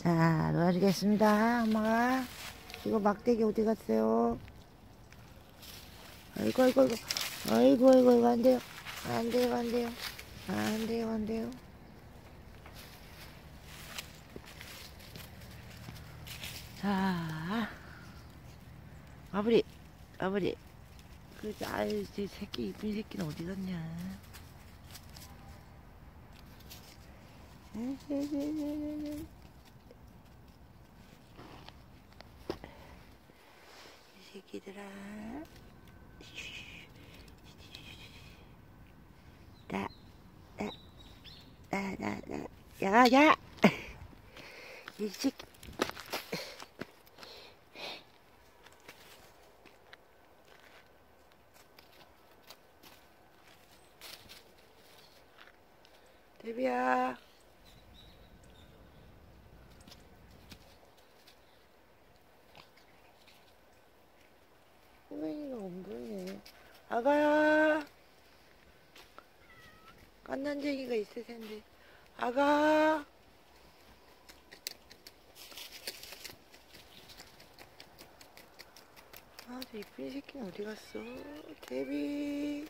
자, 놓아주겠습니다. 엄마가. 이거 막대기 어디 갔어요? 아이고, 아이고, 아이고. 아이고, 아이고, 아이고, 안 돼요. 안 돼요, 안 돼요. 안 돼요, 안 돼요. 자, 아버리, 아버리. 아이, 제 새끼, 이쁜 새끼는 어디 갔냐? 이 새끼들아. 나, 야, 야! 이 새끼. 데비야. 호맹이가 안 보이네. 아가야. 깐난쟁이가 있을 텐데. 아가. 아, 저 이쁜 새끼는 어디 갔어? 데비.